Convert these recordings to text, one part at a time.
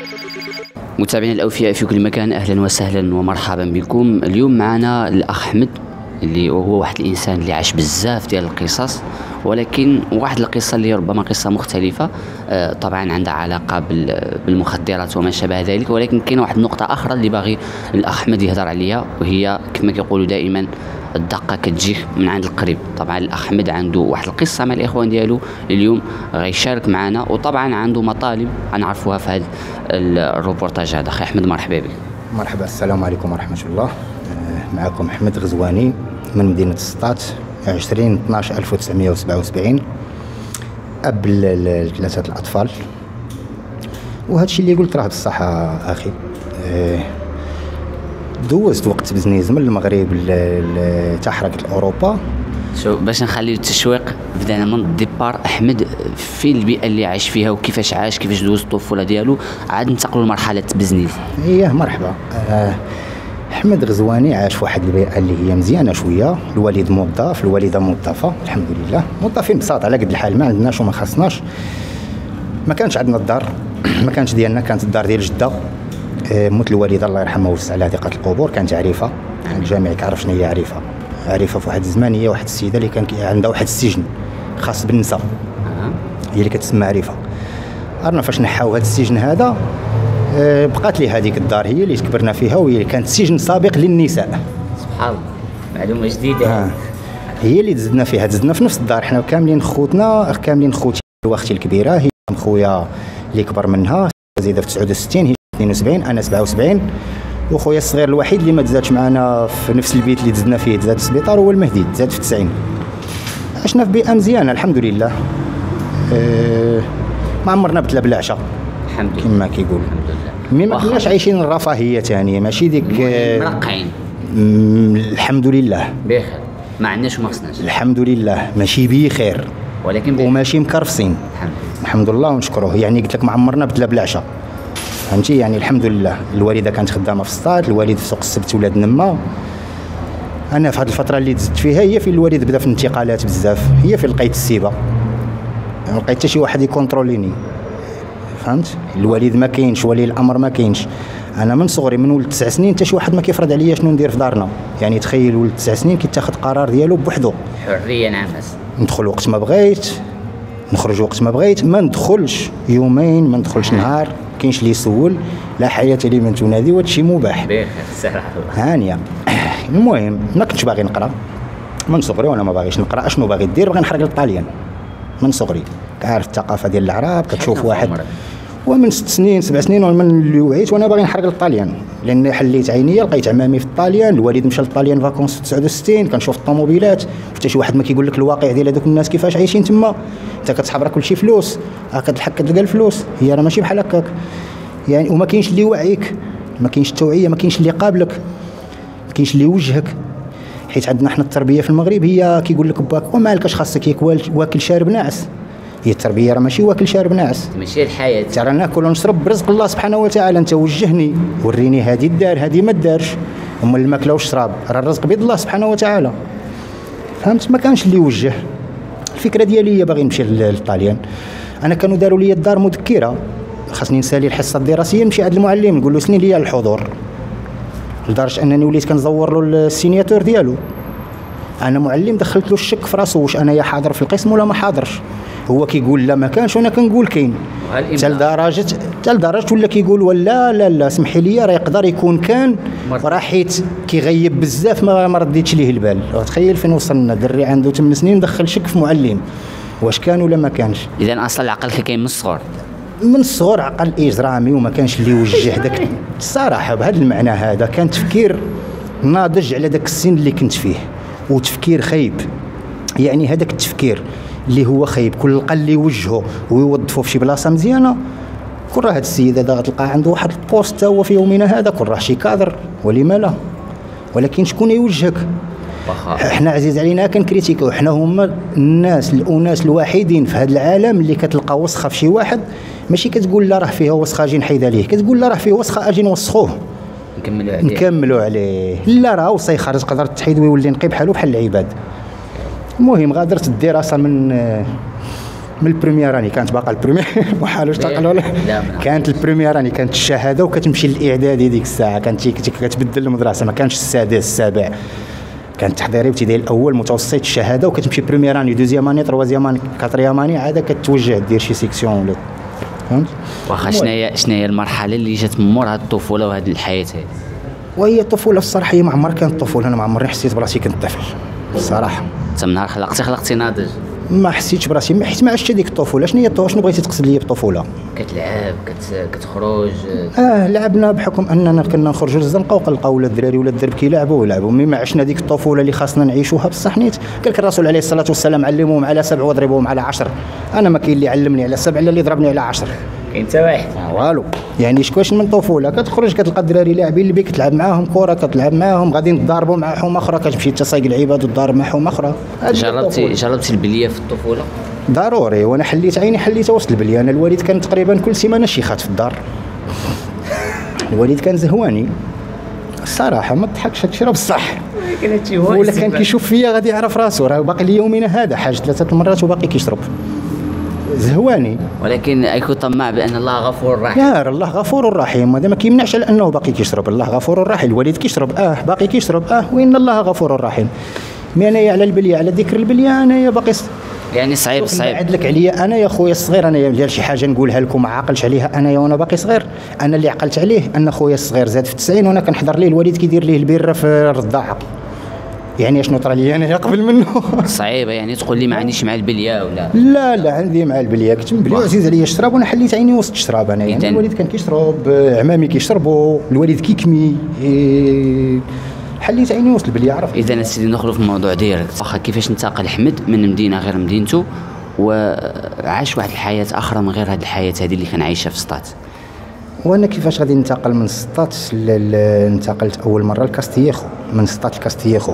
متابعينا الأوفياء في كل مكان، أهلا وسهلا ومرحبا بكم. اليوم معنا الأخ أحمد اللي هو واحد الإنسان اللي عاش بزاف ديال القصص، ولكن واحد القصة اللي ربما قصة مختلفة، طبعا عندها علاقة بالمخدرات وما شابه ذلك، ولكن كاين واحد النقطة أخرى اللي باغي الأخ أحمد يهضر عليها، وهي كما كيقولوا دائما الدقة كتجيك من عند القريب. طبعا الأخ أحمد عنده واحد القصة مع الإخوان ديالو اليوم غيشارك معنا، وطبعا عنده مطالب غنعرفوها في هذا الروبورتاج هذا. أخي أحمد مرحبا بك. مرحبا، السلام عليكم ورحمة الله. معكم أحمد غزواني من مدينة السطات، 20/12/1977، أب ل3 الأطفال. وهذا الشيء اللي قلت راه بصح أخي. دوزت وقت بزنيز من المغرب لتحركة أوروبا. باش نخلي التشويق، بدانا من الديبار. أحمد في البيئة اللي عاش فيها وكيفاش عاش، كيفاش دوز الطفولة ديالو، عاد ننتقلوا لمرحلة بزنيز. إيه مرحبا. أحمد غزواني عاش في واحد البيئة اللي هي مزيانة شوية. الوالد موظف، الوالدة موظفة، الحمد لله موظفين بساط على قد الحال، ما عندناش وما خاصناش. ما كانش عندنا الدار، ما كانش ديالنا، كانت الدار ديال جدة. موت الوالدة الله يرحمها ووسع على ثقة القبور. كانت عريفة، الجميع كيعرف شنو هي عريفة. عريفة في واحد الزمان هي واحد السيدة اللي كان عندها واحد السجن خاص بالنساء، هي اللي كتسمى عريفة. عرفنا فاش نحاو هذا السجن هذا، بقات لي هذيك الدار هي اللي كبرنا فيها، وهي كانت سجن سابق للنساء. سبحان الله، معلومة جديدة. هي اللي تزدنا فيها، تزدنا في نفس الدار حنا كاملين خوتنا، كاملين خوتي واختي الكبيرة. هي خويا اللي كبر منها زيدة في 69، هي 72، أنا 77. وخويا الصغير الوحيد اللي ما تزادش معنا في نفس البيت اللي تزدنا فيه، تزاد في السبيطار، هو المهدي، تزاد في 90. عشنا في بيئة مزيانة الحمد لله. ما عمرنا بتلا بالعشاء الحمد لله كما كيقول. ما كناش عايشين الرفاهية ثانية، ماشي ديك مرقعين. الحمد لله بخير، ما عندناش وما خصناش الحمد لله، ماشي بخير ولكن وماشي مكرفسين الحمد لله ونشكروه. يعني قلت لك ما عمرنا بتلا بالعشاء، فهمتي؟ يعني الحمد لله. الوالده كانت خدامه في السطات، الوالد في سوق السبت ولاد نما. انا في هذه الفتره اللي تزدت فيها هي في الوالد بدا في الانتقالات بزاف، هي في لقيت السيبه، ما لقيت حتى شي واحد يكونتروليني، فهمت؟ الوالد ما كاينش، ولي الامر ما كاينش. انا من صغري من ولد 9 سنين حتى شي واحد ما كيفرض عليا شنو ندير في دارنا. يعني تخيل ولد 9 سنين كيتاخذ قرار ديالو بوحدو، حريه نفس. ندخل وقت ما بغيت، نخرج وقت ما بغيت، ما ندخلش يومين، ما ندخلش نهار، كاينش اللي يسول، لا حياه لمن تنادي، وهذا الشيء مباح. بخير صراحه هانيه. المهم ما كنتش باغي نقرا من صغري، وانا ما باغيش نقرا. اشنو باغي دير؟ باغي نحرق الطاليان من صغري. كعارف الثقافه ديال العرب، كتشوف واحد ومن 6 سنين 7 سنين ومن اللي وعيت وانا باغي نحرق الطاليان، لان حليت عينيا لقيت عمامي في الطاليان، الوالد مشى للطاليان فاكونس في 69. كنشوف الطوموبيلات، حتى شي واحد ما كيقول لك الواقع ديال هذوك الناس كيفاش عايشين تما. انت كتسحب راه كلشي فلوس، كتلحق كتلقى الفلوس، هي راه ماشي بحال هكاك يعني. وما كاينش اللي يوعيك، ما كاينش التوعيه، ما كاينش اللي قابلك، ما كاينش اللي يوجهك. حيت عندنا حنا التربيه في المغرب هي كيقول لك باك ومالك اش خاصك ياكل واكل شارب ناعس. هي التربيه راه ماشي واكل شارب ناعس، ماشي الحياه. ترى ناكل ونشرب برزق الله سبحانه وتعالى. انت وجهني وريني هذه الدار هذه ما دارش، اما الماكله والشراب راه الرزق بيد الله سبحانه وتعالى، فهمت؟ ما كانش اللي يوجه. الفكره ديالي هي باغي نمشي للطاليان. انا كانوا داروا لي الدار مذكره، خاصني نسالي الحصه الدراسيه، نمشي عند المعلم نقول له سني لي الحضور، لدرجه انني وليت كنزور له السينياتور ديالو. انا معلم دخلت له الشك في راسو، واش انا يا حاضر في القسم ولا ما حاضرش. هو كيقول لا ما كانش، وانا كنقول كاين. حتى لدرجه ولا كيقول ولا لا لا سمحي لي راه يقدر يكون كان، راه حيت كيغيب بزاف ما رديتش ليه البال. تخيل فين وصلنا، دري عنده 8 سنين دخل شك في معلم، واش كان ولا ما كانش. اذا اصلا العقل كاين من الصغر، من الصغر عقل اجرامي، وما كانش اللي يوجه داك الصراحه بهذا المعنى. هذا كان تفكير ناضج على داك السن اللي كنت فيه، وتفكير خايب. يعني هذاك التفكير اللي هو خايب، كل لقى اللي يوجهه ويوظفه في شي بلاصه مزيانه، كون راه هاد السيد هذا غتلقى عنده واحد البوست هو في يومنا هذا، كون راه شي كادر ولما لا. ولكن شكون يوجهك؟ احنا عزيز علينا كنكريتيكو، حنا هما الاناس الوحيدين في هذا العالم اللي كتلقى وسخه في شي واحد، ماشي كتقول لا راه فيها وسخه اجي نحيد عليه، كتقول لا راه فيه وسخه اجي نوسخوه نكملوا عليه. لا راه وصيخرج تقدر تحيد ويولي نقي بحالو بحال العباد. المهم غادرت الدراسه من البريمير راني كانت باقا البريمير وحال واش تعقل ولا كانت البريمير راني كانت الشهاده وكتمشي للاعدادي ديك الساعه كانت كتبدل المدرسه ما كانش السادس السابع كان تحضيري ابتدائي الاول متوسط الشهاده وكتمشي بريمير اني دوزيام اني تروازيام اني كاتريام اني عاد كتوجه دير شي سيكسيون ولا فهمت. واخا شناهي المرحله اللي جات من مور هاد الطفوله وهاد الحياه هذه؟ وهي الطفوله الصراحه هي ما عمر كانت طفوله انا ما عمري حسيت براسي كنت طفل الصراحه. انت من نهار خلقتي ناضج؟ ما حسيتش براسي ما حيت ما عشتش هذيك الطفوله. شنو هي الطفوله؟ شنو بغيتي تقصد لي بالطفوله؟ كتلعب كتخرج؟ لعبنا بحكم اننا كنا نخرجوا للزنقه وكنلقاو ولاد الدراري ولا الدرب كيلعبوا مي ما عشنا ديك الطفوله اللي خاصنا نعيشوها بصح نيت. قال لك الرسول عليه الصلاه والسلام علموهم على 7 واضربوهم على 10. انا ما كاين اللي علمني على 7 الا اللي ضربني على 10. كاين حتى واحد والو. يعني شكواش من طفوله كتخرج كتلقى الدراري لاعبين اللي بيك تلعب معاهم كره كتلعب معاهم غادي تضاربوا مع حومه اخرى كتمشي تسايق العباد وتضارب مع حومه اخرى. جربتي البليه في الطفوله؟ ضروري. وانا حليت عيني حليت وسط البليه. انا الوالد كان تقريبا كل سيمانه شيخات في الدار. الوالد كان زهواني الصراحه ما تضحكش هادشي راه بصح ولا كان كيشوف فيا غادي يعرف راسو راه باقي ليومنا هذا حاج 3 المرات وباقي كيشرب زهواني. ولكن يكون طماع بان الله غفور رحيم. يا الله غفور رحيم. هذا ما كيمنعش على انه باقي كيشرب. الله غفور رحيم. الوالد كيشرب باقي كيشرب وان الله غفور رحيم. مي انايا على البليه على ذكر البليه انايا باقي يعني صعيب عدلك عليا انا يا خويا الصغير. انا ديال شي حاجه نقولها لكم ما عاقلش عليها انايا وانا باقي صغير. انا اللي عقلت عليه ان خويا الصغير زاد في 90 وانا كنحضر ليه الوالد كيدير ليه البيره في الرضاعه. يعني شنو طرا لي انا قبل منه صعيبه. يعني تقول لي ما عنديش مع البليه ولا لا عندي مع البليه. كنت بلي عزيز عليا الشراب وانا حليت عيني وسط الشراب. انا يعني الوالد كان كيشرب عمامي كيشربوا الوالد كيكمي حليت عيني وسط البليه عرفت. اذا سيدي ندخلوا في الموضوع ديريكت. واخا كيفاش انتقل احمد من مدينه غير مدينته وعاش واحد الحياه اخرى من غير هذه الحياه هذه اللي كان عايشها في سطات؟ وانا كيفاش غادي ننتقل من سطات انتقلت اول مره لكاستييخو. من سطات لكاستييخو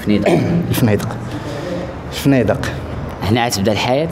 الفنيدق. هنا عاد تبدا الحياه.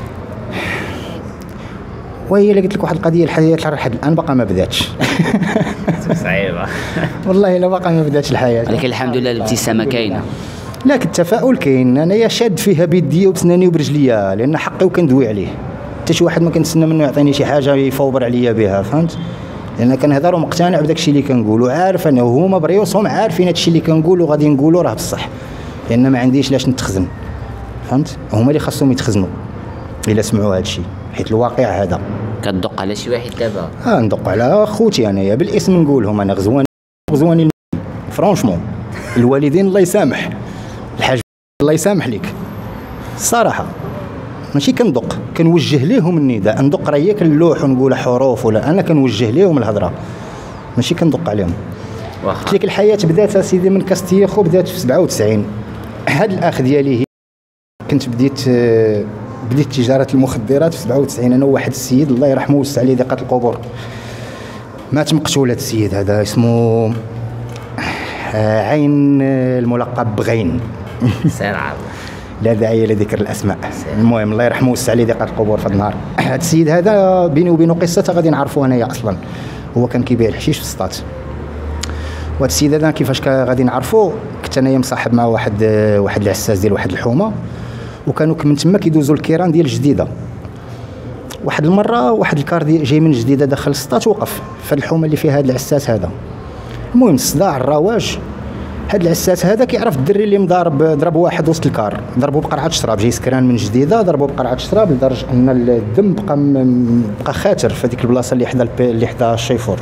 وهي اللي قلت لك واحد القضيه الحياه لحد الان باقا ما بداتش صعيبه والله الا باقا ما بداتش الحياه. ولكن الحمد لله الابتسامه كاينه. لكن التفاؤل كاين. انايا شاد فيها بيدي وبسناني وبرجليا لان حقي وكندوي عليه. حتى شي واحد ما كنتسنى منه يعطيني شي حاجه يفوبر عليا بها فهمت. لان كنهضر ومقتنع بداك الشيء اللي كنقول وعارف انه هما بريوسهم عارفين هذا الشيء اللي كنقول وغادي نقولوا راه بصح. لان ما عنديش لاش نتخزن فهمت. هما اللي خاصهم يتخزنوا الا سمعوا هذا الشيء حيت الواقع هذا. كتدق على شي واحد دابا؟ ندق على خوتي انايا بالاسم نقولهم. انا غزواني فرانشمون. الوالدين الله يسامح. الحاج الله يسامح لك الصراحه. ماشي كندق كنوجه ليهم النداء. ندق راه هي كنلوح ونقول حروف ولا انا كنوجه ليهم الهضره ماشي كندق عليهم. قلت لك الحياه بدات سيدي من كاستييخو بدات في 97. هاد الاخ ديالي كنت بديت تجاره المخدرات في 97. انا وواحد السيد الله يرحمه ويوسع عليه ضيقه القبور مات مقتول. هذا السيد هذا اسمه عين الملقب بغين سرعه لا داعي لذكر الاسماء. المهم الله يرحمه ويوسع عليه ضيقه القبور في النهار. هذا السيد هذا بيني وبينه قصه غادي نعرفوها انايا اصلا. هو كان كيبيع الحشيش في السطات. وهذا السيد هذا كيفاش غادي نعرفو كنت انايا مصاحب مع واحد العساس ديال واحد الحومه وكانوا من تما كيدوزوا الكيران ديال جديده. واحد المره واحد الكار جاي من جديده دخل السطات وقف في الحومه اللي فيها هذا العساس هذا. المهم الصداع الرواج. هذا العساس هذا كيعرف الدري اللي ضرب واحد وسط الكار. ضربوا بقرعه شراب. جاي سكران من جديده ضربوا بقرعه شراب لدرجه ان الدم بقى خاتر في هذيك البلاصه اللي حدا الشيفور.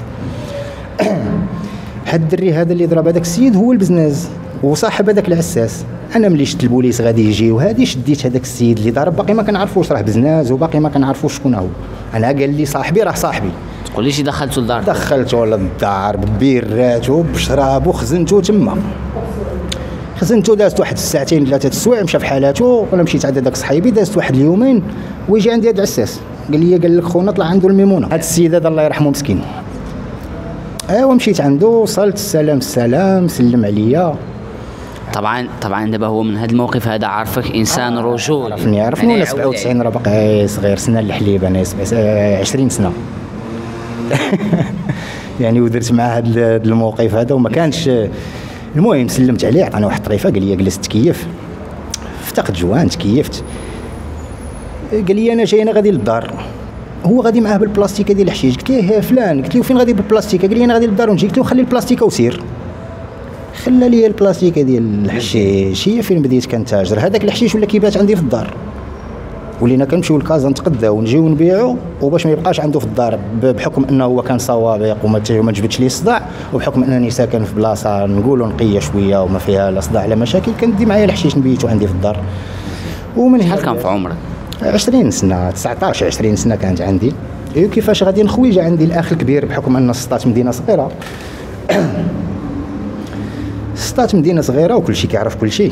هاد الدري هذا اللي ضرب هذاك السيد هو البزناز وصاحب هذاك العساس. انا ملي شفت البوليس غادي يجي وهادي شديت هذاك السيد اللي ضرب باقي ما كنعرفوش راه بزناز وباقي ما كنعرفوش شكون هو. انا قال لي صاحبي راه صاحبي. تقول لي شي دخلتو للدار؟ دخلتو للدار ببيرات وبشراب وخزنتو تما. خزنتو دازت واحد الساعتين 3 السوايع مشى في حالاته. وانا مشيت عند داك صحيبي دازت واحد اليومين ويجي عندي هذا العساس قال لك خونا طلع عنده الميمونه. هذا السيد هذا الله يرحمه مسكين. مشيت عنده وصلت السلام سلم عليا. طبعا دابا هو من هذا الموقف هذا عارفك انسان رجولي. عرفني وانا 97 راه باقي صغير سنه الحليب. انا 20 سنه يعني ودرت مع هذا الموقف هذا وما كانش. المهم سلمت عليه عطاني واحد الطريفه قال لي جلس تكيف. فتقت جوان تكيفت قال لي انا جاي انا غادي للدار، هو غادي معاه بالبلاستيكه ديال الحشيش. قلت ليه فلان، قلت له فين غادي بالبلاستيكه؟ قال لي انا غادي للدار ونجي. قلت له خلي البلاستيكه وسير. خلى لي البلاستيكه ديال الحشيش، هي فين بديت كنتاجر. هذاك الحشيش ولا كيبات عندي في الدار، ولينا كنمشيو لكازا نتقداو ونجيو نبيعو، وباش ما يبقاش عنده في الدار بحكم انه هو كان سوابق وما جبتش ليه الصداع، وبحكم انني ساكن في بلاصه نقولوا نقيه شويه وما فيها لا صداع لا مشاكل، كندي معايا الحشيش نبيتو عندي في الدار. ومن شحال كان في عمرك؟ 20 سنه 19 20 سنه كانت عندي. كيفاش غادي نخوي؟ جا عندي الاخ الكبير بحكم ان سطات مدينه صغيره سطات مدينه صغيره وكل شيء كيعرف كل شيء.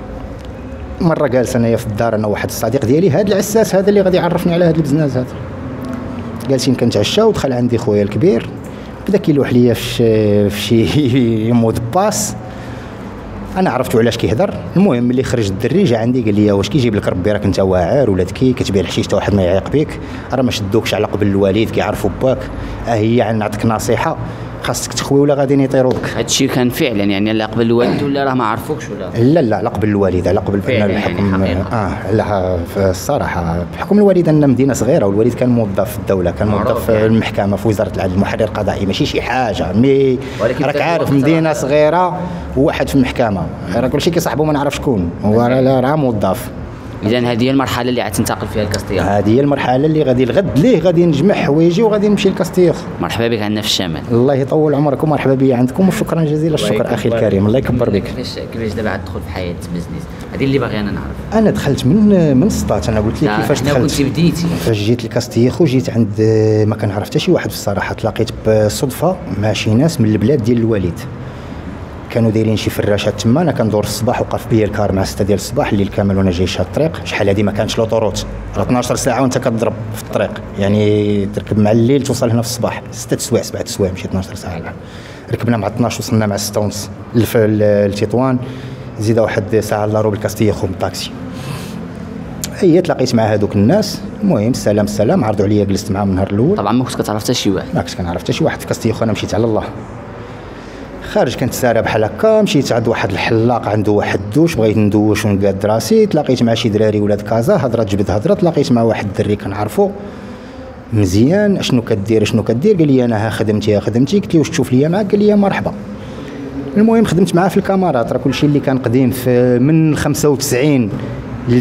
مره جالس انايا في الدار انا وواحد الصديق ديالي، هذا العساس هذا اللي غادي يعرفني على هذا البزناز هذا. جالسين كنتعشاو ودخل عندي خويا الكبير، بدا كيلوح ليا في شي مود باس. انا عرفتو علاش كيهضر. المهم ملي خرج الدري جا عندي قال لي واش كيجيب لك ربي راك انت واعر ولا ذكي كتبيع الحشيش حتى واحد ما يعيق بك، راه ما شدوكش على قبل الوالد كيعرفوا باك، هي نعطيك نصيحه خاصك تخوي ولا غادي يطيروا بك. هادشي كان فعلا يعني على قبل الوالد ولا راه ما عرفوكش ولا؟ لا على قبل الوالد، على قبل بان الحكم. يعني لا الصراحه بحكم الوالد ان مدينه صغيره، والوالد كان موظف في الدوله، كان موظف في المحكمه في وزاره العدل، محرر قضائي، ماشي شي حاجه مي راك عارف مدينه صغيره وواحد في المحكمه، راه كلشي كيصاحبو ما نعرف شكون هو، راه موظف. اذا هذه هي المرحله اللي غتنتقل فيها لكاستياخ. هذه هي المرحله اللي غادي الغد ليه غادي نجمع حوايجي وغادي نمشي لكاستياخ. مرحبا بك عندنا في الشمال. الله يطول عمركم، مرحبا بي عندكم وشكرا جزيلا الشكر اخي الكريم، الله يكبر بك. كيفاش دابا تدخل في حياه البزنس؟ هذه اللي باغي انا نعرف. انا دخلت من سطات، انا قلت لك كيفاش دخلت. كنت بديتي فاش جيت لكاستيخ وجيت عند ما كنعرف حتى شي واحد بصراحه، تلاقيت بالصدفه مع شي ناس من البلاد ديال الوالد، كانوا دايرين شي فراشات تما. انا كندور الصباح وقف بيا الكار مع 6 ديال الصباح، الليل كامل وانا جاي شاد الطريق. شحال هذه ما كانش لوطوروت، 12 ساعه وانت كتضرب في الطريق، يعني تركب مع الليل توصل هنا في الصباح 6 سوايع 7 سوايع، ماشي 12 ساعه. ركبنا مع 12 وصلنا مع 6 ونص لتطوان، زيد واحد ساعه الا روب الكاستيخ بالطاكسي. هي تلاقيت مع هذوك الناس، المهم السلام عرضوا عليا، جلست معاهم النهار الاول. طبعا ما كنت كتعرف حتى شي واحد؟ ما كنت كنعرف حتى شي واحد في كاستيخ، وانا مشيت على الله خارج. كنت سارة بحال هكا، مشيت عند واحد الحلاق عنده واحد الدوش، بغيت ندوش ونقاد راسي، تلاقيت مع شي دراري ولاد كازا، هضره جبد هضره، تلاقيت مع واحد الدري كنعرفو مزيان. اشنو كدير قال لي انا خدمتي. قلت له واش تشوف ليا معاك؟ قال لي مرحبا. المهم خدمت معاه في الكاميرات، راه كلشي اللي كان قديم في من 95 ل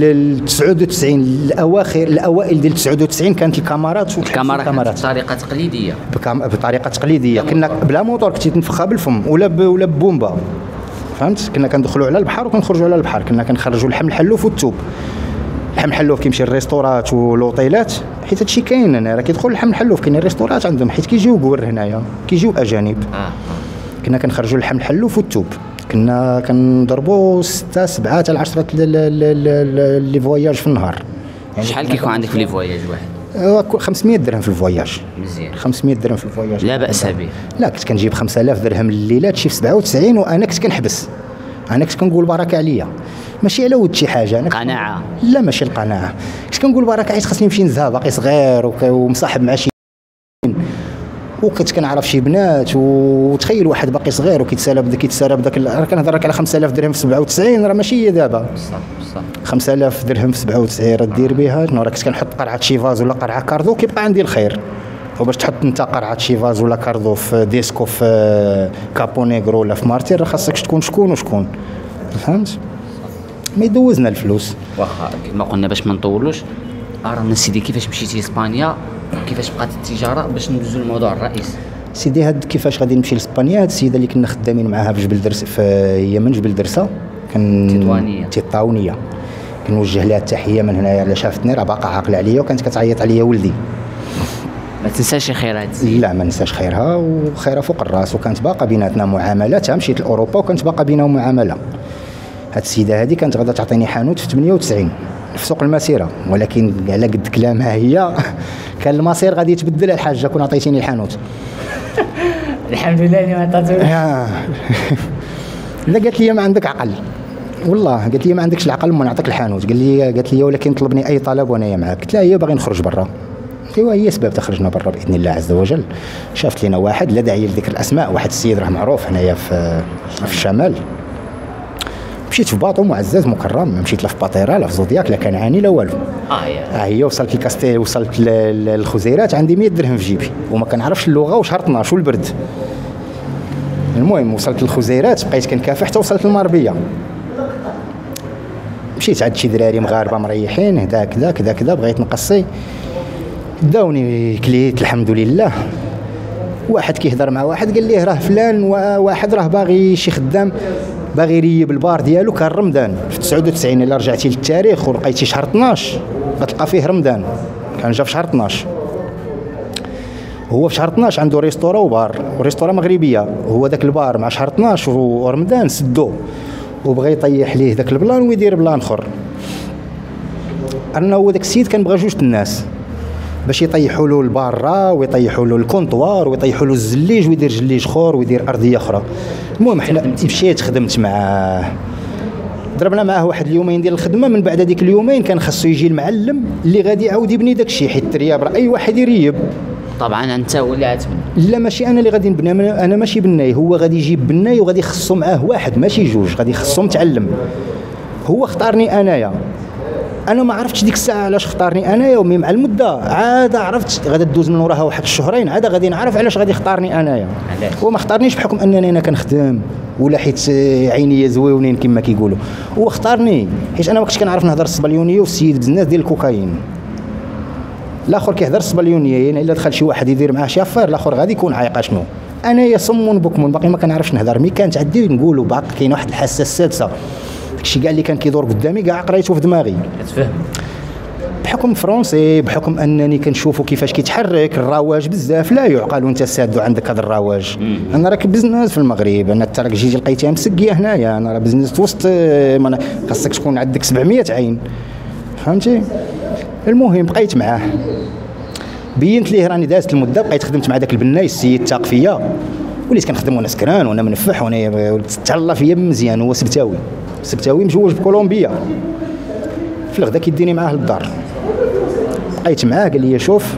99 الاوائل ديال 99 كانت الكاميرات بطريقه تقليديه. بطريقه تقليديه، كنا بلا موتور، كنتي تنفخها بالفم ولا ببومبا، فهمت؟ كنا كندخلوا على البحر وكنخرجوا على البحر، كنا كنخرجوا اللحم الحلوف والثوب. اللحم الحلوف كيمشي للريستورات والوطيلات، حيت هادشي كاين هنا، راه كيدخل اللحم الحلوف، كاين الريستورات عندهم حيت كيجيو قور هنايا، كيجيو اجانب. كنا كنخرجوا اللحم الحلوف والثوب، كنا كنضربوا 6 7 حتى 10 لي فواياج في النهار. يعني شحال كيكون عندك في لي فواياج واحد؟ 500 درهم في الفواياج. مزيان. 500 درهم في الفواياج لا باس به. لا كنت كنجيب 5000 درهم الليله، تشي في 97، وانا كنت كنحبس، انا كنت كنقول بركه عليا، ماشي على ود شي حاجه، انا قناعه. لا ماشي القناعه، كنت كنقول بركه حيت خاصني نمشي نزها، باقي صغير ومصاحب مع شي، وكنت كنعرف شي بنات، وتخيل واحد باقي صغير وكيتسالى بداك راه كنهضر لك على 5000 درهم في 97، راه ماشي هي دابا. بصح 5000 درهم في 97 راه دير بها شنو؟ راه كنت كنحط قرعه شيفاز ولا قرعه كاردو كيبقى عندي الخير. وباش تحط انت قرعه شيفاز ولا كاردو في ديسكو في كابو نيغرو ولا في مارتير، راه خاصك تكون شكون وشكون، فهمت؟ ما يدوزنا الفلوس. واخا كما قلنا باش ما نطولوش، رانا سيدي كيفاش مشيتي لاسبانيا، كيفاش بقات التجاره، باش ندوزو للموضوع الرئيسي. سيدي هاد كيفاش غادي نمشي لاسبانيا، هاد السيده اللي كنا خدامين معاها في جبل درس، هي من جبل درسه، تطاونيه، كنوجه لها التحيه من هنايا، على شافتني راه باقا عاقله عليا وكانت كتعيط عليا ولدي. ما تنساش خيرها. لا ما ننساش خيرها، وخيرها فوق الراس، وكانت باقا بيناتنا معاملات. مشيت لاوروبا وكانت باقا بينا معامله. هاد السيده هذه كانت غادا تعطيني حانوت في 98 في سوق المسيره، ولكن على قد كلامها هي كان المصير غادي يتبدل الحاجه كون عطيتيني الحانوت. الحمد لله اللي ما عطاتوني. لا قالت لي ما عندك عقل، والله قالت لي ما عندكش العقل ما نعطيك الحانوت. قالت لي ولكن طلبني اي طلب وانا معاك. قلت لها هي باغي نخرج برا. ايوا هي سبب تخرجنا برا باذن الله عز وجل. شافت لنا واحد، لا داعي لذكر الاسماء، واحد السيد راه معروف هنايا في الشمال، مشيت في باطو معزز مكرم، ما مشيت لا في باطيره لا في زودياك لا كنعاني لا والو. هي وصلت لكاستيل، وصلت للخزيرات عندي 100 درهم في جيبي وما كنعرفش اللغه وشهر 12 والبرد. المهم وصلت للخزيرات بقيت كنكافح حتى وصلت للمربيه. مشيت عند شي دراري مغاربه مريحين هدا كذا كذا كذا، بغيت نقصي داوني كليت الحمد لله. واحد كيهضر مع واحد قال ليه راه فلان واحد راه باغي شي خدام باغي يريب البار ديالو، كان رمضان في 99. الا رجعتي للتاريخ ولقيتي شهر 12 غتلقى فيه رمضان، كان جا في شهر 12. هو في شهر 12 عنده ريستورا وبار وريستورا مغربيه، هو داك البار مع شهر 12 ورمضان سدوه وبغى يطيح ليه داك البلان ويدير بلان اخر. انا هو داك السيد كان بغى جوج الناس باش يطيحوا له البارا ويطيحوا له الكونطوار ويطيحوا له الزليج ويدير جليج اخر ويدير ارضيه اخرى. المهم حنا مشيت خدمت معاه، ضربنا معاه واحد اليومين ديال الخدمه. من بعد هذيك اليومين كان خاصو يجي المعلم اللي غادي يعاود يبني داك الشيء، حيت الترياب راه اي واحد يريب. طبعا انت هو اللي غتبني. لا ماشي انا اللي غادي نبني، انا ماشي بناي، هو غادي يجيب بناي وغادي يخصو معاه واحد ماشي جوج، غادي يخصو متعلم. هو اختارني انايا، انا ما عرفتش ديك الساعه علاش اختارني انايا، ومي مع المده عاد عرفت غادي تدوز من وراها واحد الشهرين عاد غادي نعرف علاش غادي يختارني انايا. هو ما اختارنيش بحكم انني انا كنخدم ولا حيت عيني زويونين كما كيقولوا، هو اختارني حيت انا ما كنتش كنعرف نهضر الصبليونيه والسيد بزناف ديال الكوكايين. الاخر كيهضر الصبليونيه، يعني الا دخل شي واحد يدير معاه شي افير الاخر غادي يكون عايق. شنو انايا صم بكم باقي ما كنعرفش نهضر، مي كانت عندي نقولوا باقي كاين واحد الحاسه السادسه، داكشي كاع اللي كان كيدور قدامي كاع قريته في دماغي. كتفهم بحكم فرونسي، بحكم انني كنشوفوا كيفاش كيتحرك الرواج بزاف لا يعقل وانت ساد عندك هذا الرواج. انا راك بزنس في المغرب، انا تراك جيتي لقيتيها مسقيه هنايا، انا راه بزنس في وسط، خاصك تكون عندك 700 عين فهمتي. المهم بقيت معاه، بينت ليه راني دازت المده، بقيت خدمت مع داك البناي السيد تاق فيا، وليت كنخدم وانا سكران وانا منفح وانا تهلا فيا مزيان. هو سبتاوي مجوج بكولومبيا، في الغدا كيديني معاه للدار. بقيت معاه قال لي شوف،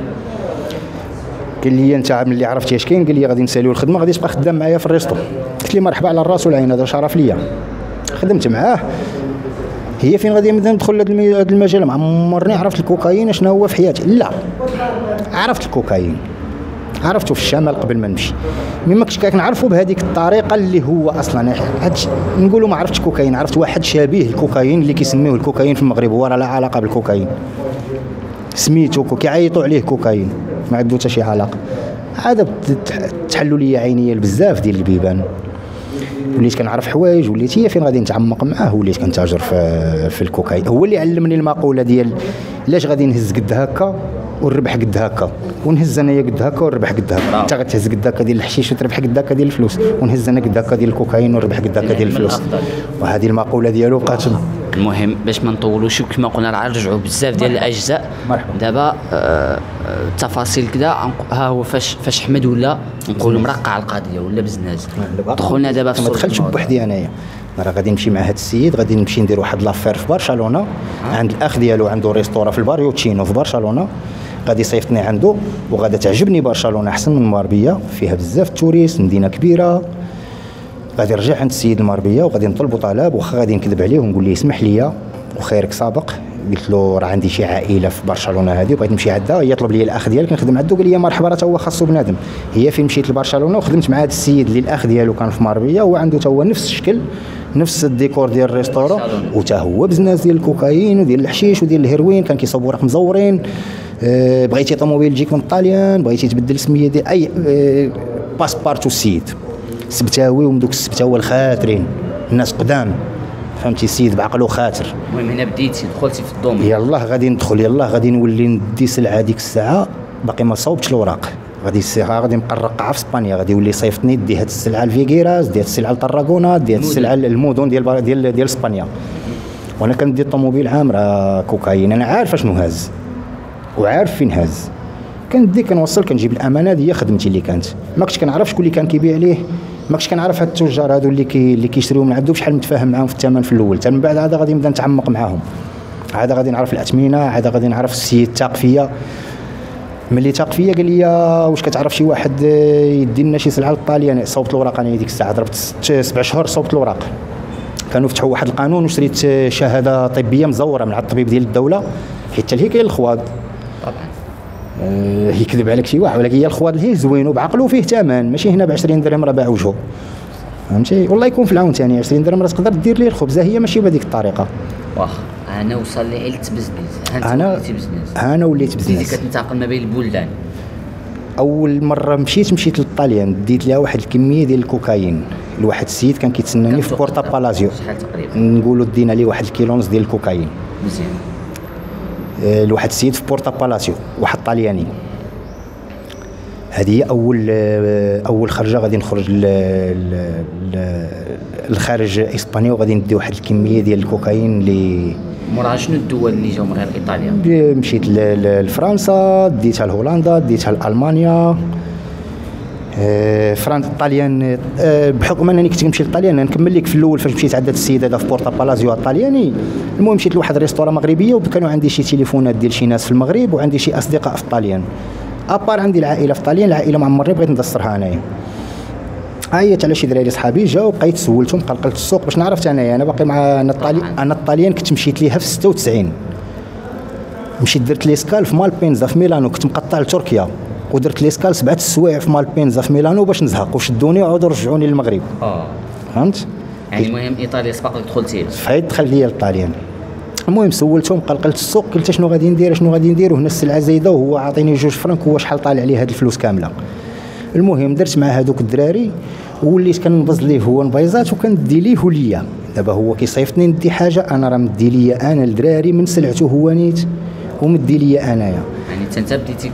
قال لي انت ملي عرفتي اش كاين، قال لي غادي نساليو الخدمه غادي تبقى خدام معايا في الريستو. قلت لي مرحبا على الراس والعين، هذا شرف ليا. خدمت معاه. هي فين غادي ندخل لهذا المجال؟ ما عمرني عرفت الكوكايين شنو هو في حياتي، لا عرفت الكوكايين عرفته في الشمال قبل ما نمشي، مي ما كنتش كنعرفه بهذيك الطريقه اللي هو اصلا. نقولوا ما عرفتش كوكايين، عرفت واحد شبيه الكوكايين اللي كيسميوه الكوكايين في المغرب، هو راه لا علاقه بالكوكايين، سميتو كيعيطوا عليه كوكايين، ما عنده حتى شي علاقه. عاد تحلوا لي عينيا بزاف ديال البيبان، وليت كنعرف حوايج، وليت هي فين غادي نتعمق معاه، وليت كنتاجر في الكوكايين. هو اللي علمني المقوله ديال علاش غادي نهز قد هكا والربح قد هكا، ونهز انايا قد هكا والربح قد هكا. انت غتهز قد هكا ديال الحشيش وتربح قد هكا ديال الفلوس، ونهز انا قد هكا ديال الكوكايين والربح قد هكا ديال الفلوس. وهذه المقوله ديالو بقات. المهم باش ما نطولوش كما قلنا راه رجعوا بزاف ديال الاجزاء. دابا التفاصيل كذا ها هو فاش حمد ولا نقولوا مرقع القضيه ولا بزناز. دخلنا دابا في ما دخلتش بوحدي انايا، راه غادي نمشي مع هذا السيد، غادي نمشي ندير واحد لافير في برشلونه عند الاخ ديالو، عنده ريستورا في الباريو تشينو في برشلونه، غادي يصيفطني عنده وغادي تعجبني برشلونه احسن من المغربيه، فيها بزاف التوريست، مدينه كبيره. غادي نرجع عند السيد المغربيه وغادي نطلبوا طلب، واخا غادي نكذب عليه ونقول ليه اسمح لي وخيرك سابق، قلت له راه عندي شي عائله في برشلونه هذه وبغيت نمشي عندها، يطلب لي الاخ ديالك نخدم عنده، قال لي مرحبا راه هو خاصو بنادم. هي فين مشيت لبرشلونه وخدمت مع هذا السيد اللي الاخ ديالو كان في مغربيه، هو عنده هو نفس الشكل نفس الديكور ديال الريستورون، وتا هو بزنس ديال الكوكايين وديال الحشيش وديال الهيروين، كان كيصاوب اوراق مزورين. بغيتي طوموبيل تجيك من الطاليان، بغيتي تبدل السميه ديال اي باسبارتو السيد سبتاوي، ومن دوك السبتاوه الخاترين الناس قدام فهمتي، السيد بعقله خاطر. المهم هنا بديتي دخلتي في الدومين، يلاه غادي ندخل، يلاه غادي نولي ندي سلعه ديك الساعه، باقي ما صوبتش الاوراق، غادي نبقى نرقعها في اسبانيا، غادي يولي يصيفطني دي هاد السلعه الفيغيراس، دي هاد السلعه الطراغونا، دي هاد السلعه المدن ديال اسبانيا. وانا كندير الطوموبيل عامره كوكايين، انا عارف شنو هاز وعارف فين هاز، كندي كنوصل كنجيب الامانه ديال خدمتي اللي كانت. ما كنتش كنعرف شكون اللي كان كيبيع ليه، ما كنتش كنعرف هاد التجار هادو اللي كيشريو من عنده شحال متفاهم معاهم في الثمن في الاول، حتى من بعد عاد غادي نبدا نتعمق معاهم، عاد غادي نعرف الاثمنه، عاد غادي نعرف السيد تاق فيا. ملي تاق فيا قال لي واش كتعرف شي واحد يدي لنا شي سلعه للطاليان؟ صوبت الاوراق انا ديك الساعه، ضربت 7 شهور صوبت الاوراق، كانوا فتحوا واحد القانون وشريت شهاده طبيه مزوره من عند الطبيب ديال الدوله، حيت حتى هي كاين الخواض طبعا. يكذب عليك شي واحد، ولكن هي الخواض اللي زوين وبعقل وفيه ثمن، ماشي هنا ب 20 درهم راه باع وجهه، فهمتي؟ والله يكون في العون ثاني 20 درهم راه تقدر دير ليه الخبزه، هي ماشي بهذيك الطريقه. واخا انا وصل لي عيلة بزنس، انا وليت بزنس. كتنتقل ما بين البلدان. اول مره مشيت للطاليان، ديت لها واحد الكميه ديال الكوكايين لواحد السيد كان كيتسناني في بورتا بالازيو. شحال تقريبا؟ نقولوا دينا ليه واحد الكيلو ونص ديال الكوكايين. مزيان. لواحد السيد في بورتا بالازيو، واحد طالياني. هذه هي اول خرجه غادي نخرج للخارج اسبانيا، وغادي ندي واحد الكميه ديال الكوكايين اللي مورا شنو الدول اللي جاو من غير ايطاليا؟ مشيت لفرنسا، ديتها لهولندا، ديتها لالمانيا، فرنسا، الطاليان. بحكم انني كنت نمشي للطاليان نكمل لك في الاول فاش مشيت عدت السيد هذا في بورتا بالازيو الطالياني. المهم مشيت لواحد الريستورا مغربيه، وكانوا عندي شي تليفونات ديال شي ناس في المغرب، وعندي شي اصدقاء في الطاليان. ابار عندي العائله في الطاليان، العائله مع عمري بغيت ندسرها انايا. عيطت على شي دراري صحابي جاو، بقيت سولتهم، قلقلت السوق باش نعرفت انا باقي مع انا الطاليان كنت مشيت ليها في 96. مشيت درت ليسكال في مالبينزا في ميلانو، كنت مقطع لتركيا، ودرت ليسكال 7 السوايع في مالبينزا في ميلانو باش نزهق، وشدوني وعاودوا رجعوني للمغرب. فهمت؟ يعني المهم ايطاليا سبق لك دخلتي فايت دخل ليا للطاليان. المهم سولتهم، قلقلت السوق، قلت شنو غادي ندير وهنا السلعه زايده، وهو عاطيني 2 فرنك، هو شحال طالع عليه هاد الفلوس كامله. المهم درت مع هذوك الدراري، وليت كنبز ليه هو نبيزات وكندي ليه ليا. دابا هو كيصيفطني ندي حاجه، انا راه مدي ليا انا الدراري من سلعته هو نيت، ومدي ليا انايا. يعني انت بديتي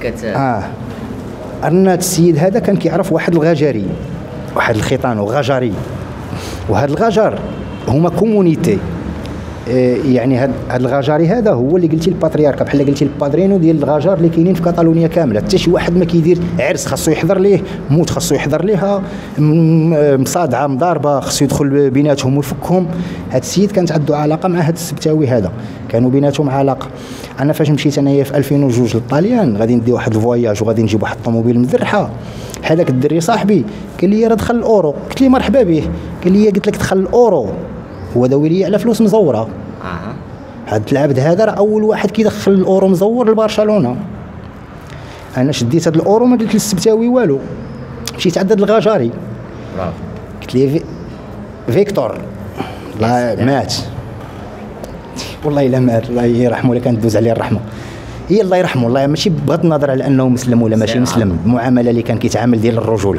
أن السيد هذا كان كيعرف واحد الغجري، واحد الخيطان وغجري، وهذا الغجر هما كومونيتي. يعني هذا الغجري هذا هو اللي قلتي الباترياركا، بحال قلتي البادرينو ديال الغجر اللي كاينين في كاتالونيا كامله. حتى شي واحد ما كيدير عرس خاصو يحضر ليه، موت خاصو يحضر ليها، مصادعه مضاربه خاصو يدخل بيناتهم ويفكهم. هذا السيد كانت عنده علاقه مع هذا السبتاوي هذا، كانوا بيناتهم علاقه. انا فاش مشيت انايا في 2002 للطاليان، غادي ندي واحد الفواياج وغادي نجيب واحد الطوموبيل مزرحه. هذاك الدري صاحبي قال لي راه دخل الاورو، قلت لي مرحبا به، قال لي قلت لك دخل الاورو، هو داوي لي على فلوس مزوره. هاد العبد هذا راه اول واحد كيدخل الاورو مزور لبرشلونه. انا شديت هاد الاورو ما قلت للسبتاوي والو، مشيت عند الغجاري قلت لي فيكتور الله مات، والله الا مات، الله يرحمه، ولا كانت دوز عليه الرحمه. هي الله يرحمه، والله ماشي بغض النظر على انه مسلم ولا ماشي مسلم، المعامله اللي كان كيتعامل ديال الرجوله.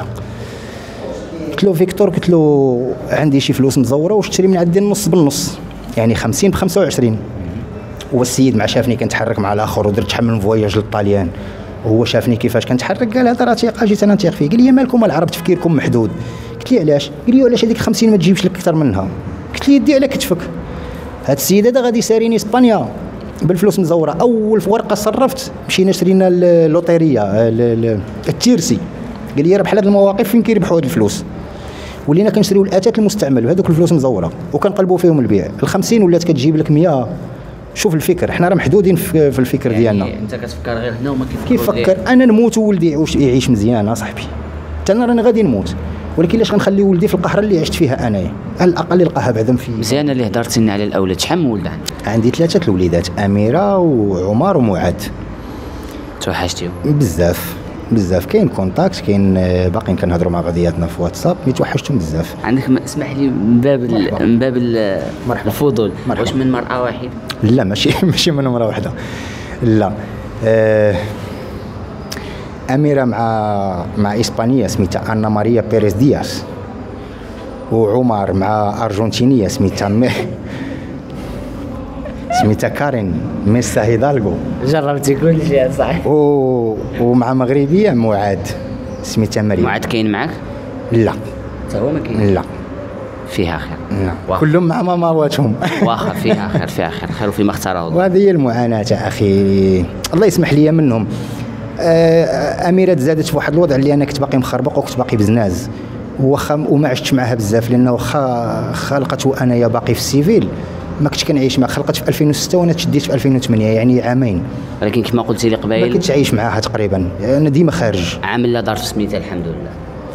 قلت له فيكتور، قلت له عندي شي فلوس مزوره واشتري من عندي النص بالنص، يعني 50 ب25. والسيد مع شافني كنتحرك مع الاخر ودرت شحال من فواياج للطاليان، وهو شافني كيفاش كنتحرك، قال هذا راه ثقه، جيت انا نثيق فيه. قال لي مالكم العرب تفكيركم محدود. قلت لي علاش؟ قال لي علاش هذيك 50 ما تجيبش لك اكثر منها. قلت لي دي على كتفك، هذا السيد هذا غادي يساريني اسبانيا بالفلوس مزوره. اول ورقه صرفت مشينا شرينا اللوطيريه التيرسي، قال لي راه بحال هاد المواقف فين كيربحوا هاد الفلوس، ولينا كنشريو الاثاث المستعمل وهذوك الفلوس مزوره وكنقلبوا فيهم البيع. ال50 ولات كتجيب لك 100. شوف الفكر، حنا راه محدودين في الفكر يعني ديالنا. انت كتفكر غير هنا وما كيفكر انا نموت وولدي يعيش مزيان اصاحبي، حتى انا راني غادي نموت، ولكن لاش غنخلي ولدي في القهره اللي عشت فيها انايا؟ على الاقل يلقاها بعدا في مزيان. اللي هضرتي لنا على الاولاد، شحال من ولد عندي 3 الوليدات، اميره وعمر ومعاد. توحشتيهم بزاف كاين كونتاكت، كاين باقيين كنهضروا مع بعضياتنا في واتساب، توحشتهم بزاف. عندك اسمح لي من باب الفضول، واش من مرأة واحدة؟ لا ماشي من امرأة واحدة، لا. أميرة مع إسبانية سميتها أنا ماريا بيريز دياس، وعمر مع أرجنتينية سميتها كارين ميسا هيدالغو. جربتي كل شيء يا صاحبي. ومع مغربية معاد سميتها مريم. معاد كاين معك؟ لا حتى هو ما كاين. لا فيها خير. لا كلهم مع ماماواتهم. واخا فيها خير وفيما اختاره الله. وهذه هي المعاناة اخي، الله يسمح لي منهم. أميرة زادت في واحد الوضع اللي انا كنت باقي مخربق وكنت باقي بزناز، وما عشتش معها بزاف، لانه واخا لقات انايا باقي في السيفيل ما كنتش كنعيش معها. خلقت في 2006 وانا تشديت في 2008، يعني عامين. ولكن كما قلتي لي قبيل ما كنتش عايش معها تقريبا، انا ديما خارج. عام لا دارت سميتها الحمد لله.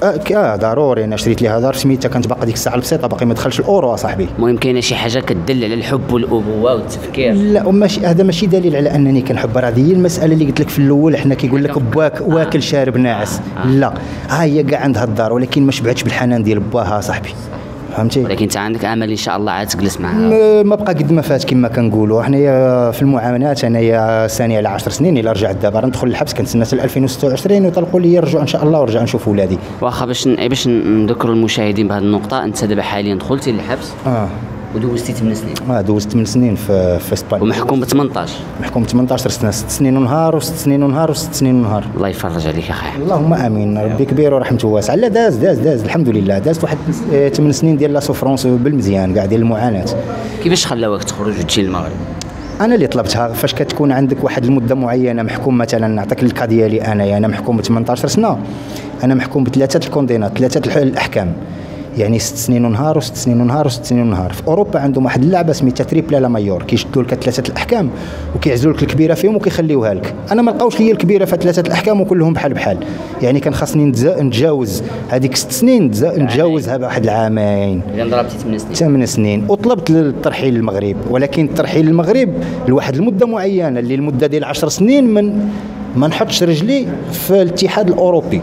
ضروري. انا شريت ليها دار سميتها كانت باقا ديك الساعه البسيطه باقي ما دخلش الاورو اصاحبي. المهم كاينه شي حاجه كتدل على الحب والابوه والتفكير؟ لا ماشي، هذا ماشي دليل على انني كنحب. راه هذه هي المساله اللي قلت لك في الاول، حنا كيقول لك باك واكل شارب ناعس. لا هي كاع عندها الدار ولكن ما شبعتش بالحنان ديال باها صاحبي، فهمتي؟ ولكن انت عندك امل ان شاء الله عاد تجلس معها. ما بقى قد ما فات كما كنقولوا حنايا في المعاملات. انايا ثاني على 10 سنين الا رجعت دابا ندخل الحبس، كنتسنى حتى 2026 وطلقوا لي نرجع ان شاء الله ونرجع نشوف ولادي. واخا باش نذكروا المشاهدين بهذه النقطه، انت دابا حاليا دخلتي للحبس ودوزتي 8 سنين. دوزت 8 سنين في اسبانيا ومحكوم ب 18. محكوم ب 18 سنه، 6 سنين ونهار و6 سنين ونهار و6 سنين ونهار. الله يفرج عليك اخي احمد. اللهم امين، ربي كبير ورحمته واسعه. لا داز الحمد لله، دازت واحد 8 سنين ديال لا سوفرونس بالمزيان كاع ديال المعاناه. كيفاش خلاوك تخرج وتجي للمغرب؟ انا اللي طلبتها. فاش كتكون عندك واحد المده معينه محكوم، مثلا نعطيك الكا ديالي انا محكوم ب 18 سنه، انا محكوم بثلاثه الكوندينات، ثلاثه الاحكام، يعني 6 سنين ونهار و6 سنين ونهار و6 سنين ونهار. في اوروبا عندهم واحد اللعبه سميتها تريبل لا مايور، كيشدوا لك ثلاثه الاحكام وكيعزلوا لك الكبيره فيهم وكيخليوها لك. انا ما لقاوش لي الكبيره في ثلاثه الاحكام وكلهم بحال، يعني كان خاصني نتجاوز هذيك 6 سنين، نتجاوزها بواحد العامين. اذا ضربتي 8 سنين. 8 سنين وطلبت الترحيل للمغرب، ولكن الترحيل للمغرب لواحد المده معينه اللي المده ديال 10 سنين ما نحطش رجلي في الاتحاد الاوروبي.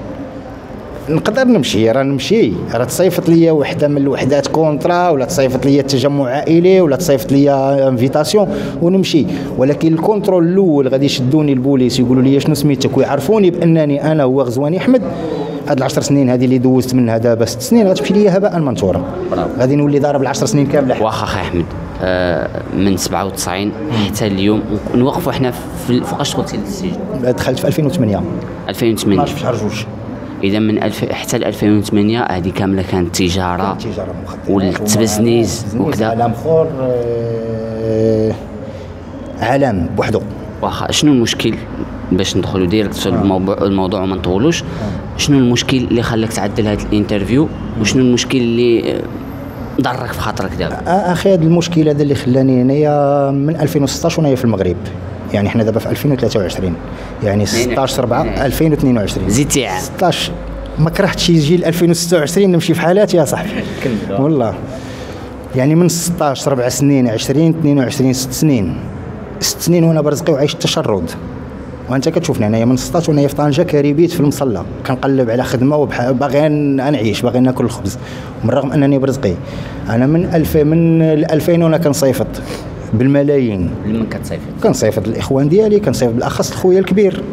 نقدر نمشي، راه تصيفط ليا وحده من الوحدات كونترا، ولا تصيفط ليا تجمع عائلي، ولا تصيفط ليا انفيتاسيون ونمشي، ولكن الكونترول الاول غادي يشدوني البوليس يقولوا لي شنو سميتك ويعرفوني بانني انا هو غزواني احمد. هاد 10 سنين هذه اللي دوزت منها دابا 6 سنين غتمشي ليا هباء منثورا، غادي نولي ضارب 10 سنين كامله. واخا اخي احمد، من 97 حتى اليوم نوقفوا حنا فوقاش دخلتي للسجن؟ دخلت في 2008 12 في شهر 2. اذا من حتى 2008 هذه كامله كانت تجاره والتبزنيز وكذا. عالم اخر، عالم بوحدو. واخا شنو المشكل باش ندخلوا ديريكت في الموضوع وما نطولوش؟ شنو المشكل اللي خلاك تعدل هذا الانترفيو وشنو المشكل اللي ضرك في خاطرك دابا؟ اخي هذا المشكل هذا اللي خلاني انايا من 2016 وانا في المغرب، يعني حنا دابا في 2023، يعني 16/4/2022 زيدتي عام 16. ما كرهتش يجي ل 2026 نمشي في حالاتي يا صاحبي والله. يعني من 16 4 سنين 20 22 6 سنين 6 سنين وانا برزقي وعايش التشرد. وانت كتشوفني انايا من 16 وانا في طنجه كريبيت في المصلى كنقلب على خدمه باغي نعيش، باغي ناكل الخبز، من رغم انني برزقي. انا من 2000 وانا كنصيفط بالملايين. لمن كتصيفط؟ كنصيفط الاخوان ديالي، كنصيفط بالاخص خويا الكبير،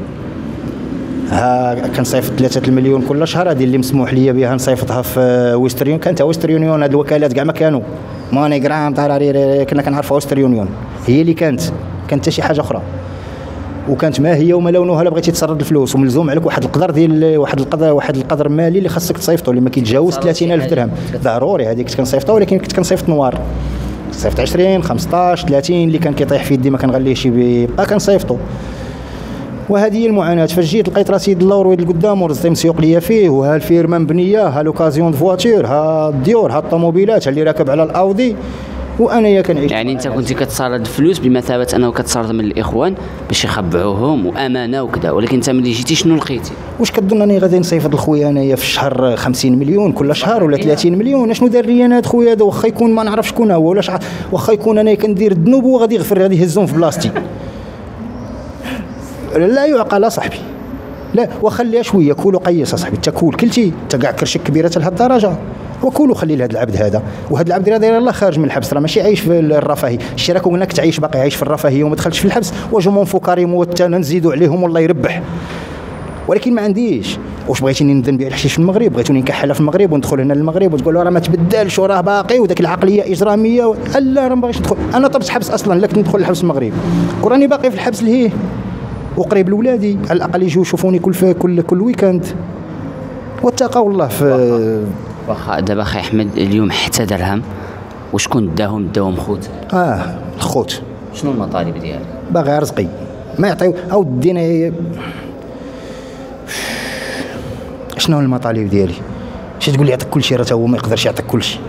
كنصيفط 3 المليون كل شهر. هذه اللي مسموح لي بها نصيفطها في ويستر يونيون. كانت ويستر يونيون، هاد الوكالات كاع ما كانوا موني جرام طرارير، كنا كنعرفوا ويستر يونيون هي اللي كانت حتى شي حاجه اخرى. وكانت ما هي وما لونها الا بغيتي تسرد الفلوس، وملزوم عليك واحد القدر ديال واحد القدر مالي اللي خاصك تصيفطو اللي ما كيتجاوز 30,000 درهم ضروري. هذيك كنت كنصيفطها، ولكن كنت كنصيفط نوار، صيفط 20 15 30 اللي كان كيطيح في يدي ما كنغليهش بقى كنصيفطو. وهذه هي المعاناه. فجيت لقيت راسي اللور ويد القدام ورزتي مسيوق ليا فيه، وها الفيرما مبنيه، ها لوكازيون دو فواتور، ها الديور، ها الطوموبيلات اللي راكب على الاودي، وانا كنعيش. يعني انت كنت كتسرد فلوس بمثابه انه كتسرد من الاخوان باش يخبعوهم وامانه وكذا، ولكن انت ملي جيتي شنو لقيتي؟ واش كتظن اني غادي نصيفط لخويا انايا في الشهر 50 مليون كل شهر ولا 30 مليون؟ اشنو دار لي انا هذا خويا هذا؟ واخا يكون ما نعرف شكون هو ولا واخا يكون انا كندير الذنوب وغادي يغفر، غادي يهزهم في بلاصتي. لا يعقل اصاحبي، لا وخليها شويه. كولو قيس اصاحبي، انت كول كلتي انت كاع كرشك كبيره لهاد الدرجه، وكولو خلي لهذا العبد هذا. وهذا العبد راه داير الله خارج من الحبس، راه ماشي عايش في الرفاهيه. الشيء راك قلنا تعيش باقي عايش في الرفاهيه وما دخلتش في الحبس، وجمون فكاريم وتانا نزيدوا عليهم والله يربح. ولكن ما عنديش. واش بغيتيني نبيع الحشيش في المغرب؟ بغيتوني نكحلها في المغرب وندخل هنا للمغرب وتقول له راه ما تبدلش وراه باقي وذاك العقليه اجراميه لا راه ما باغيش ندخل. انا طلبت حبس اصلا، لا كنت ندخل الحبس في المغرب وراني باقي في الحبس لهيه وقريب لولادي، على الاقل يجيو يشوفوني كل ويكاند واتقوا الله في. واخا دابا اخي احمد اليوم حتى درهم وشكون داهم خوت؟ الخوت. شنو المطالب ديالك؟ باغي رزقي ما يعطيو او دينا. شنو المطالب ديالي؟ شي تقول لي يعطيك كل شيء؟ راه هو ما يقدرش يعطيك كل شيء.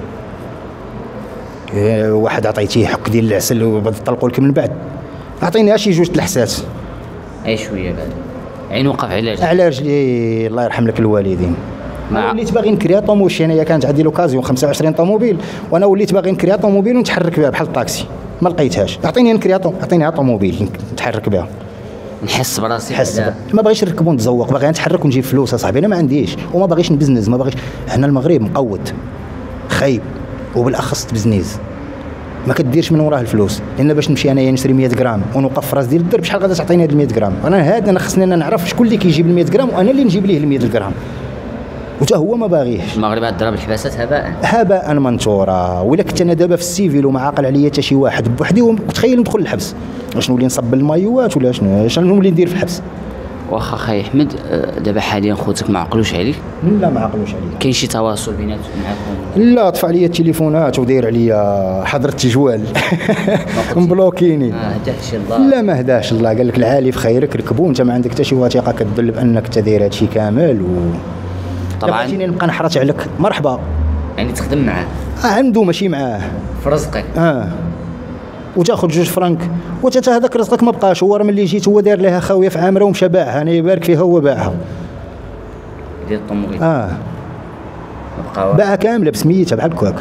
واحد عطيتيه حك ديال العسل وطلقوا لك من بعد، اعطيني شي 2 الحسات اي شويه بعد عين وقف على رجلي الله يرحم لك الوالدين. انا وليت باغي نكريا طوموبيل، انايا كانت عندي لوكازيون 25 طوموبيل وانا وليت باغي نكريا طوموبيل ونتحرك بها بحال الطاكسي، ما لقيتهاش. عطيني عطيني طوموبيل نتحرك بها، نحس براسي. ما باغيش نركب ونتزوق، باغي نتحرك ونجيب فلوس اصاحبي. انا ما عنديش وما باغيش نبزنز، ما باغيش. هنا المغرب مقود خايب، وبالاخص تبزنيز ما كديرش من وراه الفلوس، لان باش نمشي انايا نشري 100 غرام ونوقف في راس ديال الدرب شحال غادا تعطيني هاد 100 غرام؟ انا خصني انا نعرف شكون اللي كيجيب 100 غرام وانا اللي نجيب ليه 100 غرام، وتا هو ما باغيش. المغرب ضرب الحباسات هباء منثورا. ولا كنت انا دابا في السيفيل وما عاقل عليا حتى شي واحد بوحدي وتخيل ندخل الحبس، واش نولي نصب المايوات ولا شنو نولي ندير في الحبس؟ واخا خاي احمد، دابا حاليا خوتك ما عقلوش عليك؟ لا ما عقلوش عليا. كاين شي تواصل بيناتهم معكم؟ لا، طفى عليا التليفونات وداير عليا حضرة التجوال مبلوكيني. هداش الله؟ لا ما هداش الله، قال لك العالي في خيرك ركبوا، انت ما عندك حتى شي وثيقه كتدل بانك انت داير هادشي كامل. طبعا بغيتيني نبقى نحرج عليك مرحبا، يعني تخدم معاه؟ عنده ماشي معاه في رزقك. وتاخذ 2 فرانك وتا هذاك رزقك ما بقاش. هو راه ملي جيت هو دار لها خاويه في عامره ومشى باعها، انا يبارك فيها هو باعها ديال الطوموبيل. باعها كامله بسميتها بحال هكاك.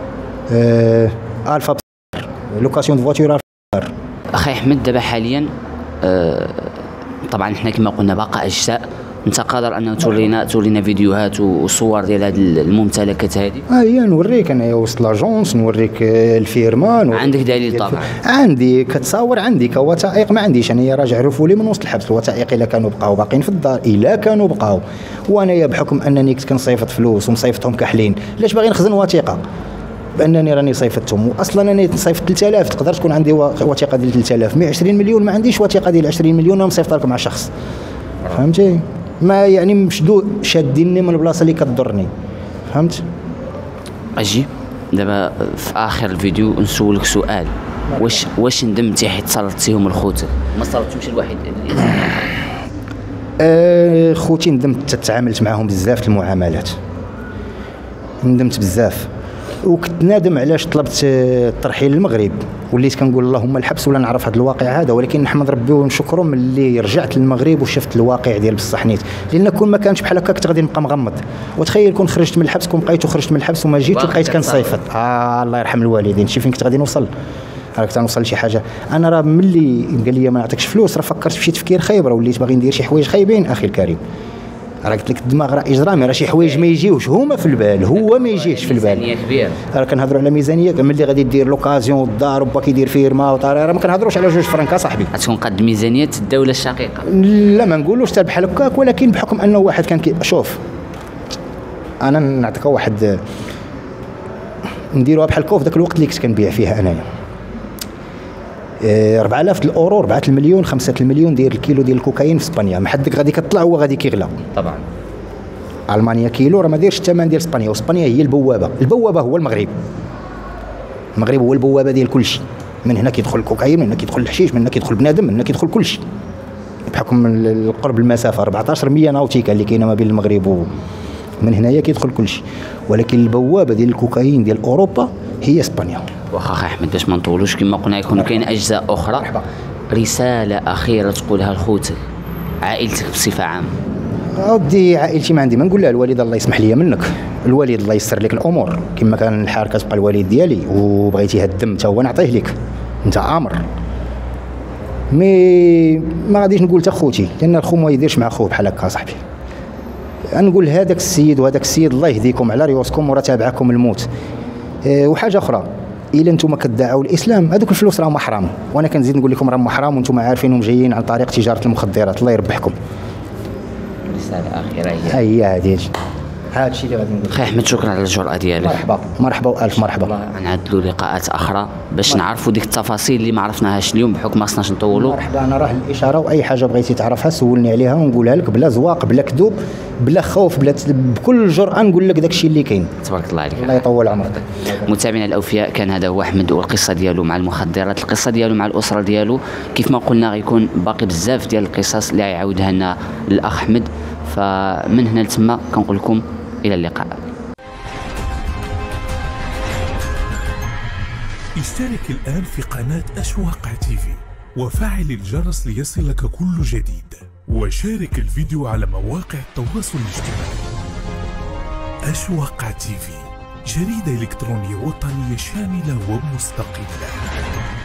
الفا لوكاسيون دو فواتور الفا. اخي احمد، دابا حاليا طبعا حنا كما قلنا باقا اجزاء، انت قادر انه تورينا فيديوهات وصور ديال هذه الممتلكات هذه؟ هي نوريك انا وسط لاجونس، نوريك الفيرمان. عندك دليل طبعا؟ عندي كتصاور، عندي كوثائق ما عنديش. انا راجع رفولي من وسط الحبس، الوثائق الا كانوا بقاو باقيين في الدار، الا كانوا بقاو، وانا بحكم انني كنت كنصيفط فلوس ومصيفطهم كحلين، علاش باغي نخزن وثيقه بانني راني صيفطتهم؟ واصلا انا نصيفط 3000، تقدر تكون عندي وثيقه ديال 3000. 120 مليون ما عنديش وثيقه ديال 20 مليون انا مصيفطها لك مع شخص، فهمتي؟ ما يعني مشدود شاديني من البلاصه اللي كتضرني، فهمت؟ اجي دابا في اخر الفيديو نسولك سؤال، واش ندمتي حيت سلطتيهم لخوتك؟ ما سلطتهمش لواحد الانسان اخر؟ خوتي ندمت، تعاملت معاهم بزاف المعاملات، ندمت بزاف، وكنت نادم علاش طلبت الترحيل للمغرب، وليت كنقول اللهم الحبس ولا نعرف هذا الواقع هذا. ولكن نحمد ربي ونشكره ملي رجعت للمغرب وشفت الواقع ديال بصح نيت، لان كون ما كانش بحال هكا كنت غادي نبقى مغمض. وتخيل كون خرجت من الحبس، كون بقيت وخرجت من الحبس وما جيت وبقيت كنصيفط، الله يرحم الوالدين، شي فين كنت غادي نوصل؟ راك تنوصل لشي حاجه. انا راه ملي قال لي ما نعطيكش فلوس راه فكرت في شي تفكير خايب، راه وليت باغي ندير شي حوايج خايبين اخي الكريم. راه قلت لك الدماغ راه اجرامي، راه شي حوايج ما يجيوش هما في البال، هو ما يجيش في البال. ميزانيه كبيره، راه كنهضروا على ميزانيه ملي غادي دير لوكازيون والدار وبا كيدير فيرما وطاري، راه ما كنهضروش على 2 فرانك صاحبي. غتكون قد ميزانيه الدوله الشقيقه؟ لا ما نقولوش حتى بحال هكاك، ولكن بحكم انه واحد كان شوف انا نعطيك واحد نديروها بحال كوف ذاك الوقت اللي كنت كنبيع فيها انايا 4000 الاورو، 4 المليون، 5 المليون ديال الكيلو ديال الكوكايين في اسبانيا. ما حدك غادي كطلع هو غادي كيغلى طبعا. المانيا كيلو راه ما دايرش الثمن ديال اسبانيا، واسبانيا هي البوابه هو المغرب. المغرب هو البوابه ديال كل شيء، من هنا كيدخل الكوكايين، من هنا كيدخل الحشيش، من هنا كيدخل بنادم، من هنا كيدخل كل شيء، بحكم القرب المسافه 14 مية ناوتيكا اللي كاينه ما بين المغرب ومن هنايا كيدخل كل شيء. ولكن البوابه ديال الكوكايين ديال اوروبا هي اسبانيا. واخا اخي احمد باش ما نطولوش كما قلنا يكون كاين اجزاء اخرى، مرحبا. رساله اخيره تقولها لخوتك، عائلتك بصفه عامه؟ اودي عائلتي ما عندي ما نقول لها، الوالد الله يسمح لي منك، الوالد الله يسر لك الامور كما كان الحال كتبقى الوالد ديالي، وبغيتي هالدم حتى هو نعطيه لك، انت امر ما غاديش نقول حتى خوتي، لان الخو ما يديرش مع خوه بحال هكا صاحبي. نقول هذاك السيد وهذاك السيد الله يهديكم على ريوسكم وراه تابعكم الموت. وحاجه اخرى، الا انتم كتدعوا الاسلام هذوك الفلوس راهم حرام، وانا كنزيد نقول لكم راهم حرام وانتم عارفينهم جايين عن طريق تجاره المخدرات. الله يربحكم. رساله اخيره هي هذه، هذا الشيء اللي غادي نقول. اخي احمد شكرا على الجرأه ديالك. مرحبا والف مرحبا. نعدلوا لقاءات اخرى باش نعرفوا ديك التفاصيل اللي ما عرفناهاش اليوم، بحكم ما خصناش نطولوا. مرحبا، انا راه الاشاره واي حاجه بغيتي تعرفها سولني عليها ونقولها لك بلا زواق بلا كذوب بلا خوف بكل جرأه نقول لك داك الشيء اللي كاين. تبارك الله عليك، الله يطول عمرك. متابعينا الاوفياء، كان هذا هو احمد والقصه ديالو مع المخدرات، القصه ديالو مع الاسره ديالو. كيف ما قلنا غيكون باقي بزاف ديال القصص اللي غيعاودها لنا الاخ احمد، فمن هنا لتما كنقول لكم الى اللقاء. اشترك الآن في قناة أشواق تيفي وفعل الجرس ليصلك كل جديد، وشارك الفيديو على مواقع التواصل الاجتماعي. أشواق تيفي، جريدة إلكترونية وطنية شاملة ومستقلة.